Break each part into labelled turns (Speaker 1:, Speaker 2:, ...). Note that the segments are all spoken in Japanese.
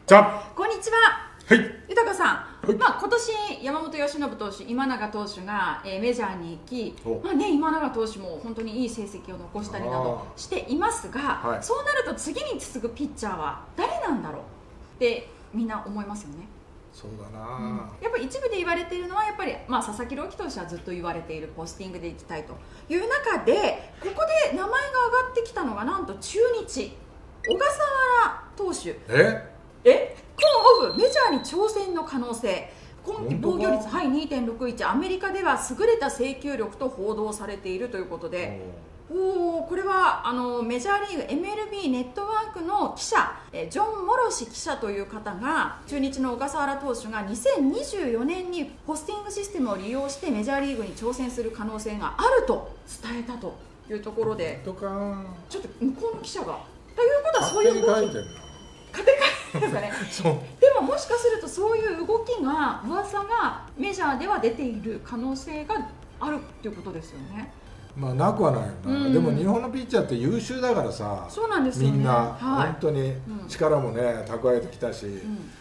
Speaker 1: じゃ
Speaker 2: こんにちは。
Speaker 1: はい。
Speaker 2: 豊さん、
Speaker 1: はい、
Speaker 2: 今年山本由伸投手、今永投手が、メジャーに行き、今永投手も本当にいい成績を残したりなどしていますが、はい、そうなると次に続くピッチャーは誰なんだろうってみんな思いますよね。
Speaker 1: そうだな、
Speaker 2: やっぱり一部で言われているのはやっぱり、佐々木朗希投手はずっと言われているポスティングでいきたいという中で、ここで名前が上がってきたのがなんと中日小笠原投手。このオフメジャーに挑戦の可能性、今季防御率、2.61、アメリカでは優れた制球力と報道されているということで、これはメジャーリーグ MLB ネットワークの記者、ジョン・モロシ記者という方が、中日の小笠原投手が2024年にポスティングシステムを利用してメジャーリーグに挑戦する可能性があると伝えたというところで、ちょっと向こうの記者がということはそういう動き勝手に書いてるんですかねでももしかするとそういう動きが噂がメジャーでは出ている可能性があるっていうことですよね。
Speaker 1: なくはないよな、でも日本のピッチャーって優秀だからさ、
Speaker 2: そうなんですよね、
Speaker 1: みんな、本当に力もね蓄えてきたし、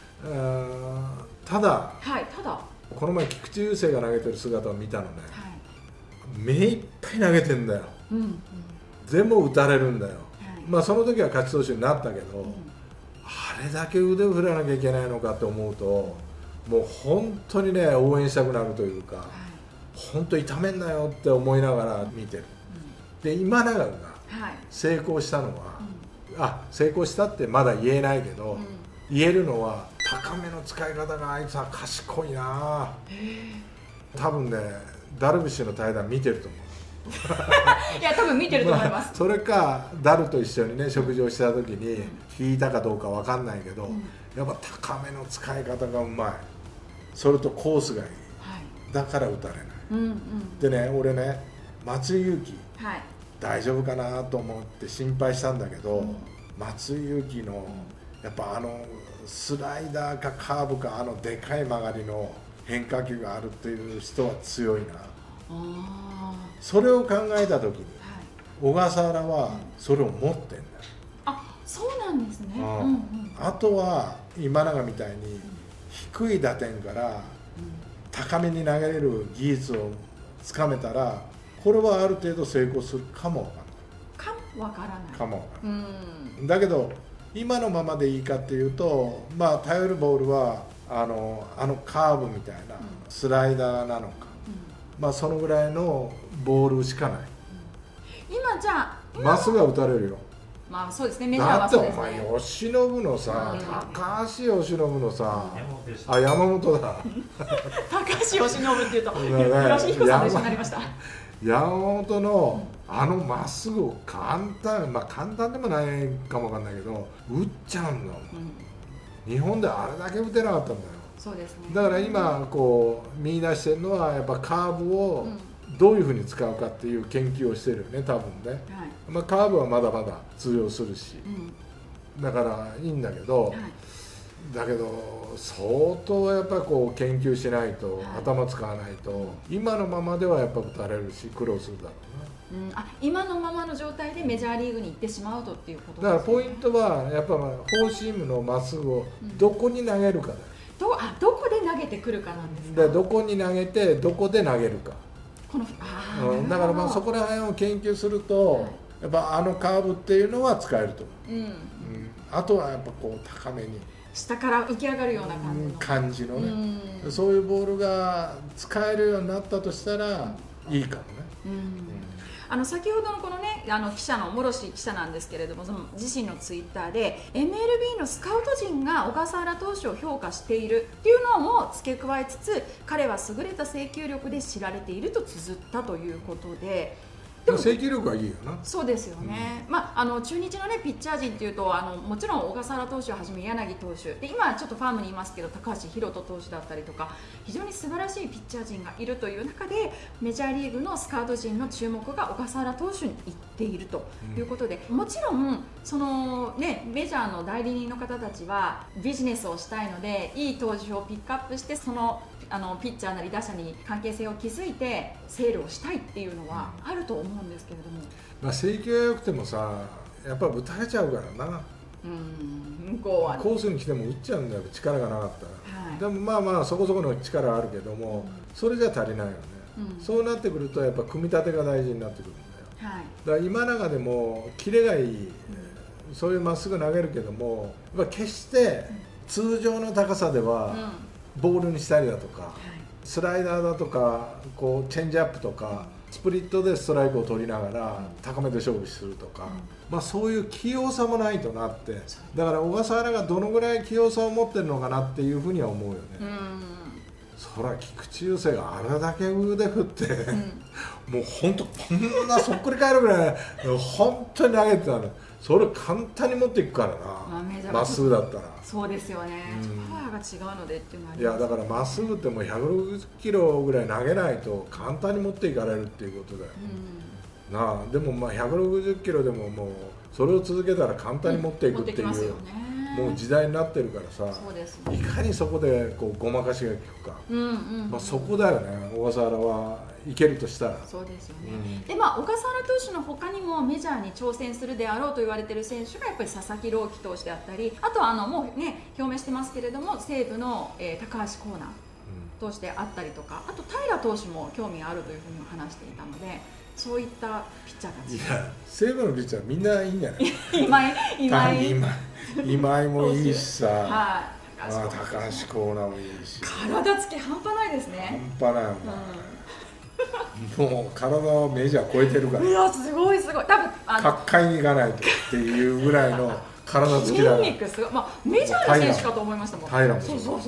Speaker 1: ただ、この前菊池雄星が投げてる姿を見たのね、目いっぱい投げてんだよ、でも打たれるんだよ、その時は勝ち投手になったけど、あれだけ腕を振らなきゃいけないのかって思うと、もう本当にね応援したくなるというか、本当痛めんなよって思いながら見てる。で今永が成功したのは、成功したってまだ言えないけど、言えるのは高めの使い方があいつは賢いな。多分ねダルビッシュの対談見てると思う。
Speaker 2: いや多分見てると思います。
Speaker 1: それかダルと一緒にね食事をした時に聞いたかどうかわかんないけど、やっぱ高めの使い方がうまい、それとコースがいい、だから打たれない。でね、俺ね松井裕樹、大丈夫かなと思って心配したんだけど、松井裕樹のやっぱスライダーかカーブかでかい曲がりの変化球があるっていう人は強いな。それを考えた時に、小笠原はそれを持ってんだよ。
Speaker 2: そうなんですね。
Speaker 1: あとは今永みたいに低い打点から高めに投げれる技術をつかめたら、これはある程度成功するかもわからない。だけど今のままでいいかっていうと、頼るボールはカーブみたいなスライダーなのか、そのぐらいのボールしかない。
Speaker 2: 今じゃあ
Speaker 1: まっすぐは打たれるよ。
Speaker 2: そうですね、メジャーはそうですね。
Speaker 1: だってお前由伸のさ、高橋由伸のさ、山本だ
Speaker 2: 高橋由伸っていうと村重彦さんと一緒になりました。
Speaker 1: 山本のまっすぐを簡単でもないかもわかんないけど打っちゃうんだもん。日本であれだけ打てなかったんだよ。
Speaker 2: そうですね。
Speaker 1: だから今見出してるのはやっぱカーブをどういうふうに使うかっていう研究をしてるよね、多分ね。カーブはまだまだ通用するし、だからいいんだけど、相当やっぱり研究しないと、頭使わないと、今のままではやっぱ打たれるし苦労するだろうな。
Speaker 2: 今のままの状態でメジャーリーグに行ってしまうとっていうことですね。
Speaker 1: だからポイントはやっぱフォーシームのまっすぐをどこに投げるかだよ。
Speaker 2: どこで投げてくるかなんですか。
Speaker 1: どこに投げてどこで投げるか。だからそこら辺を研究すると、やっぱカーブっていうのは使えると思う。あとはやっぱ高めに
Speaker 2: 下から浮き上がるような
Speaker 1: 感じのね、そういうボールが使えるようになったとしたらいいかもね。
Speaker 2: 先ほどのこのね記者の諸志記者なんですけれども、その自身のツイッターで MLB のスカウト陣が小笠原投手を評価しているっていうのも付け加えつつ、彼は優れた制球力で知られていると綴ったということで。
Speaker 1: 制球力はいいよな。
Speaker 2: そうですよね。中日のねピッチャー陣というともちろん小笠原投手をはじめ柳投手で、今ちょっとファームにいますけど高橋宏斗投手だったりとか、非常に素晴らしいピッチャー陣がいるという中で、メジャーリーグのスカウト陣の注目が小笠原投手にいっているということで、もちろんそのねメジャーの代理人の方たちはビジネスをしたいので、いい投手をピックアップして、そのピッチャーなり打者に関係性を築いてセールをしたいっていうのはあると思うんですけれども、
Speaker 1: 制球が良くてもさ、やっぱ打たれちゃうからな。
Speaker 2: 向こうは
Speaker 1: コースに来ても打っちゃうんだよ、力がなかったら、
Speaker 2: はい、
Speaker 1: でもまあまあそこそこの力はあるけども、それじゃ足りないよね、そうなってくるとやっぱ組み立てが大事になってくるんだよ、はい、だから今永でもキレがいい、そういうまっすぐ投げるけども、やっぱ決して通常の高さではボールにしたりだとか、スライダーだとかこうチェンジアップとかスプリットでストライクを取りながら高めで勝負するとか、まあそういう器用さもないとなって、だから小笠原がどのぐらい器用さを持ってるのかなっていうふうには思うよね。そら菊池雄星があれだけ腕振って、もう本当こんなそっくり返るぐらい本当に投げてたの。それ簡単に持っていくからな、まっすぐだったら。
Speaker 2: そうですよね、パワーが違うのでっていうのはあり
Speaker 1: い
Speaker 2: ます。
Speaker 1: やだからまっすぐってもう160キロぐらい投げないと簡単に持っていかれるっていうことだよ、なあ。でもまあ160キロでももうそれを続けたら簡単に持っていくっていう、もう時代になってるからさ、いかにそこでこうごまかしが効くか、まあそこだよね、小笠原はいけるとしたら。
Speaker 2: そうですよね、でまあ小笠原投手の他にもメジャーに挑戦するであろうと言われている選手がやっぱり佐々木朗希投手であったり、あとはもうね表明してますけれども西武の、高橋光成投手であったりとか、あと平投手も興味があるというふうにも話していたので、そういったピッチャーたち。
Speaker 1: いや西武のピッチャーみんないいんじゃない今井もいいしさ、高橋光成もいいし、
Speaker 2: 体つき半端ないですね。
Speaker 1: 半端ないもう体はメジャー超えてるから。
Speaker 2: いやすごいすごい、多分
Speaker 1: 角界に行かないとっていうぐらいの体つきだ。
Speaker 2: 筋肉すごい、まあメジャーの選手かと思いましたもん。
Speaker 1: 平も
Speaker 2: そうどっ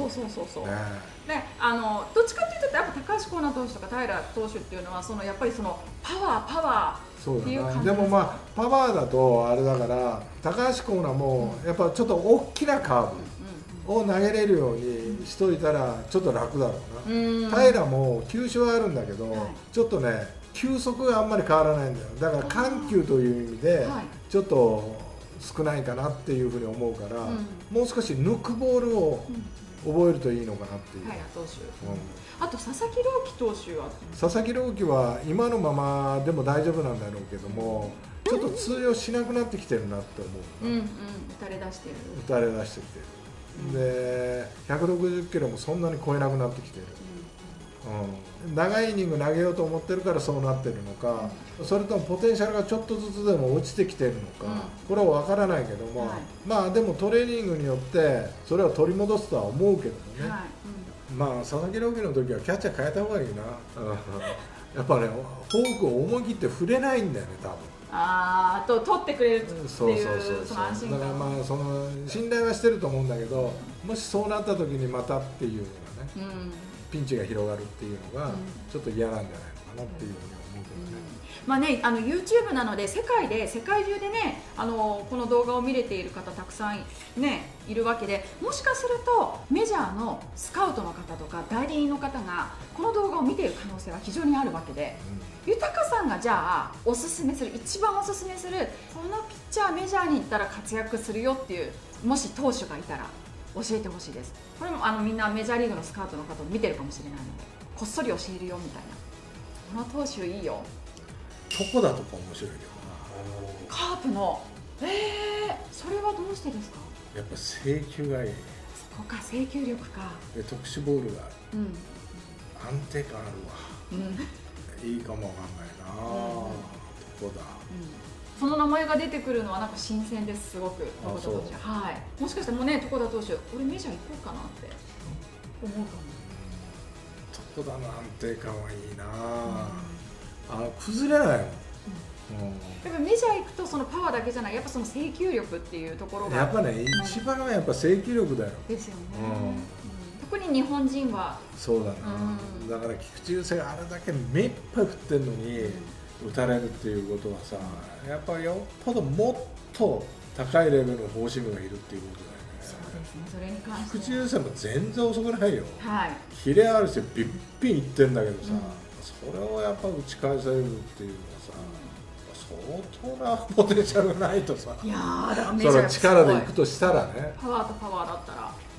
Speaker 2: ちかっていうとやっぱ高橋光成投手とか平投手っていうのはやっぱりそのパワーっていう感じ
Speaker 1: でもまあパワーだとあれだから、高橋光成もやっぱちょっと大きなカーブを投げれるようにしといたらちょっと楽だろうな。平も球種はあるんだけど、ちょっとね球速があんまり変わらないんだよ。だから緩急という意味でちょっと少ないかなっていうふうに思うから、もう少し抜くボールを覚えるといいのかなっていう。あと佐々木朗希投手は、佐々木朗希は今のままでも大丈夫なんだろうけども、ちょっと通用しなくなってきてるなって思う。打たれ出してきてる。で160キロもそんなに超えなくなってきてる、長いイニング投げようと思ってるからそうなってるのか、それともポテンシャルがちょっとずつでも落ちてきてるのか、これは分からないけども、まあでもトレーニングによってそれを取り戻すとは思うけどね、まあ佐々木朗希の時はキャッチャー変えた方がいいなやっぱねフォークを思い切って振れないんだよね、多分。
Speaker 2: あと取ってくれるっていうその安心感。
Speaker 1: だからまあその信頼はしてると思うんだけど、もしそうなった時にまたっていうのがね、ピンチが広がるっていうのがちょっと嫌なんじゃないのかなっていうふうに思うけどね。
Speaker 2: まあね、YouTube なので世界中でねこの動画を見れている方たくさんねいるわけで、もしかするとメジャーのスカウトの方とか代理人の方がこの動画を見ている可能性は非常にあるわけで、豊さんがじゃあ一番おすすめするこのピッチャーメジャーに行ったら活躍するよっていうもし投手がいたら教えてほしいです。これもみんなメジャーリーグのスカウトの方を見てるかもしれないので、こっそり教えるよみたいな、この投手いいよ。
Speaker 1: 床だとか面白いけどな。
Speaker 2: カープのそれはどうしてですか？
Speaker 1: やっぱ制球がいい。
Speaker 2: そこか、制球力か。
Speaker 1: で特殊ボールが安定感あるわ。いいかもわかんないな。床だ。
Speaker 2: その名前が出てくるのはなんか新鮮です、すごく。床田投手。はい。もしかしてもうね、床田投手、俺メジャー行こうかなって思うかも。
Speaker 1: 床田の安定感はいいな。崩れないもん。やっ
Speaker 2: ぱメジャー行くとそのパワーだけじゃない、やっぱその制球力っていうところが
Speaker 1: やっぱね、一番はやっぱ制球力だよ。
Speaker 2: ですよね。特に日本人は
Speaker 1: そうだな。だから菊池雄星があれだけ目いっぱい振ってるのに打たれるっていうことはさ、やっぱりよっぽどもっと高いレベルのフォーシームがいるっていうことだよね。
Speaker 2: そうですね。それに関して
Speaker 1: 菊池雄星も全然遅くないよ。
Speaker 2: はい。
Speaker 1: キレあるしビッピンいってんだけどさ、それをやっぱ打ち返せるっていうのはさ、相当なポテンシャルがないとさ、
Speaker 2: いやーだから
Speaker 1: その力でいくとしたらね、
Speaker 2: パワーとパワーだったら、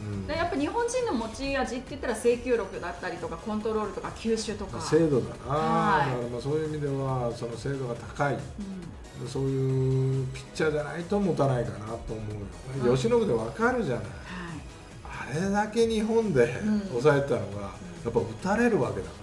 Speaker 2: でやっぱ日本人の持ち味って言ったら制球力だったりとかコントロールとか球種とか
Speaker 1: 精度だな、
Speaker 2: はい、
Speaker 1: だからまあそういう意味ではその精度が高い、そういうピッチャーじゃないと持たないかなと思うよ、由伸で分かるじゃない、あれだけ日本で抑えたのがやっぱ打たれるわけだから、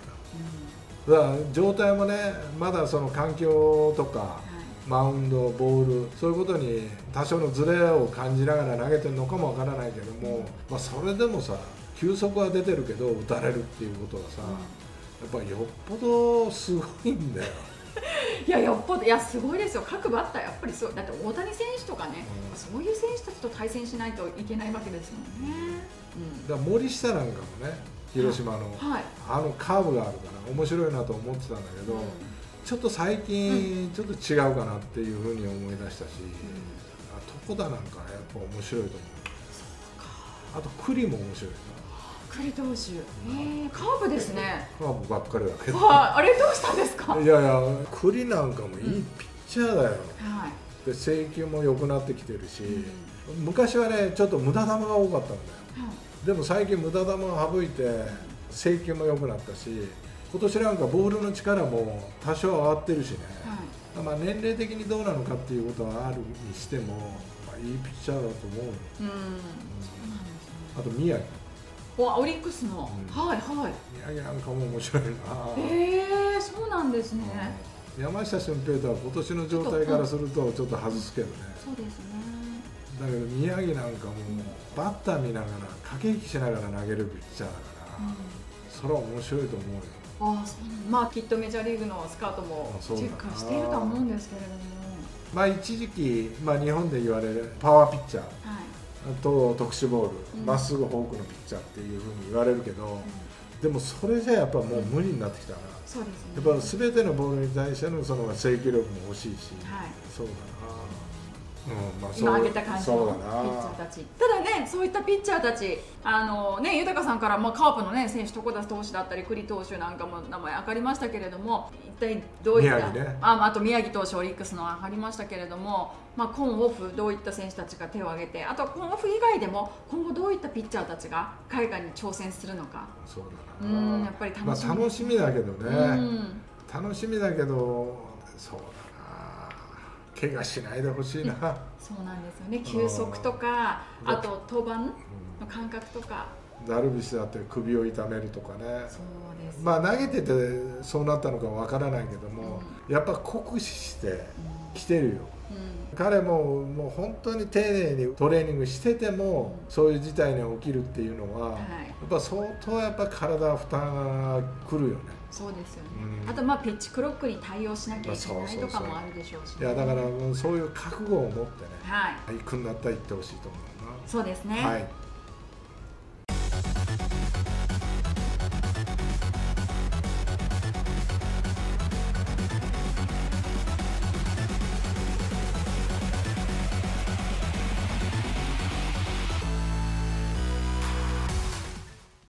Speaker 1: だから状態もねまだその環境とか、マウンド、ボール、そういうことに多少のズレを感じながら投げてるのかもわからないけども、まあ、それでもさ、球速は出てるけど打たれるっていうことはさ、やっぱりよっぽどすごいんだよ。
Speaker 2: いや、よっぽど、いや、すごいですよ、各バッター、やっぱりそう、だって大谷選手とかね、そういう選手たちと対戦しないといけないわけですもんね。
Speaker 1: だから森下なんかもね、広島の、あのカーブがあるから面白いなと思ってたんだけど、ちょっと最近ちょっと違うかなっていうふうに思い出したし、床田なんかやっぱ面白いと思う。あと栗も面白いな。栗
Speaker 2: 投手、カーブですね。
Speaker 1: カーブばっかりだけど。
Speaker 2: あれどうしたんですか。
Speaker 1: いやいや、栗なんかもいいピッチャーだよ。で制球も良くなってきてるし、昔はねちょっと無駄球が多かったんだよ。でも最近無駄球を省いて制球も良くなったし、今年なんかボールの力も多少上がってるしね、まあ年齢的にどうなのかっていうことはあるにしても、まあ、いいピッチャーだと思う。あと宮城、
Speaker 2: オリックスの、はいはい、
Speaker 1: 宮城なんかも面白いな。
Speaker 2: そうなんですね。
Speaker 1: 山下舜平太は今年の状態からするとちょっと外すけどね。
Speaker 2: そうですね。
Speaker 1: だけど宮城なんかもバッター見ながら駆け引きしながら投げるピッチャーだから、それは面白いと思うよ。
Speaker 2: そうなんまあきっとメジャーリーグのスカウトもチェックしていると思うんですけれども、
Speaker 1: まあ一時期、まあ、日本で言われるパワーピッチャー、と特殊ボール、まっすぐフォークのピッチャーっていうふうに言われるけど、でもそれじゃやっぱもう無理になってきたな。
Speaker 2: そうですね。
Speaker 1: やっぱ全てのボールに対してのその制球力も欲しいし、そうだな。
Speaker 2: 今挙げた感じのピッチャーたち、ただね、そういったピッチャーたち、豊さんから、カープの、ね、選手、床田投手だったり、栗投手なんかも名前上がりましたけれども、一体どういった、あと宮城投手、オリックスの上がりましたけれども、コンオフ、どういった選手たちが手を挙げて、あとコンオフ以外でも、今後、どういったピッチャーたちが海外に挑戦するのか、
Speaker 1: そうだな、
Speaker 2: やっぱり楽しみ、
Speaker 1: 楽しみだけどね、楽しみだけど、そうだな。怪我しないでほしいな。
Speaker 2: そうなんですよね。球速とか、あと登板の感覚とか。
Speaker 1: ダルビッシュだって首を痛めるとかね。
Speaker 2: そうです。
Speaker 1: まあ投げててそうなったのかわからないけども、やっぱ酷使してきてるよ。彼ももう本当に丁寧にトレーニングしてても、そういう事態に起きるっていうのは、やっぱ相当やっぱ体負担がくるよね。
Speaker 2: そうですよね。あとピッチクロックに対応しなきゃいけないとかもあるでしょうし、
Speaker 1: いやだからそういう覚悟を持ってね、行くんだったら行ってほしいと思うな。
Speaker 2: そうですね。